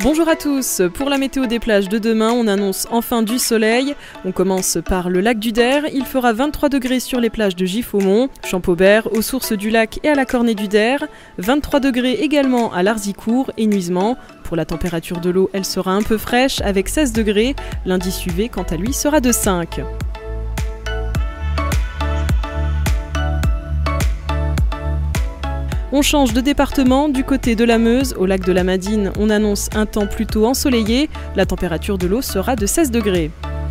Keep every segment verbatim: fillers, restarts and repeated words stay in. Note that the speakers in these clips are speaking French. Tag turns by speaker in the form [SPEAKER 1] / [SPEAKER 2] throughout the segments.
[SPEAKER 1] Bonjour à tous, pour la météo des plages de demain, on annonce enfin du soleil. On commence par le lac d'Uder, il fera vingt-trois degrés sur les plages de Gif-Aumont, Champaubert, aux sources du lac et à la Cornée d'Uder, vingt-trois degrés également à Larzicourt et Nuisemont. Pour la température de l'eau, elle sera un peu fraîche avec seize degrés, l'indice U V quant à lui sera de cinq. On change de département, du côté de la Meuse, au lac de la Madine, on annonce un temps plutôt ensoleillé, la température de l'eau sera de seize degrés.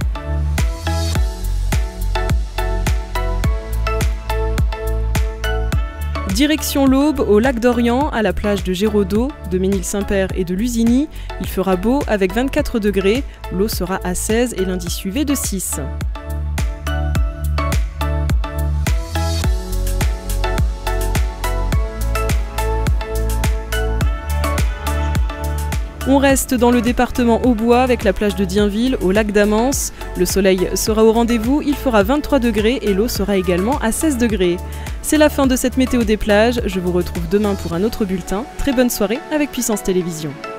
[SPEAKER 1] Direction l'Aube, au lac d'Orient, à la plage de Géraudot, de Ménil-Saint-Père et de Lusigny, il fera beau avec vingt-quatre degrés, l'eau sera à seize et l'indice U V de six. On reste dans le département Aubois avec la plage de Dienville au lac d'Amance. Le soleil sera au rendez-vous, il fera vingt-trois degrés et l'eau sera également à seize degrés. C'est la fin de cette météo des plages, je vous retrouve demain pour un autre bulletin. Très bonne soirée avec Puissance Télévision.